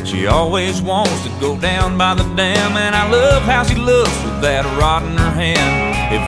She always wants to go down by the dam, and I love how she looks with that rod in her hand.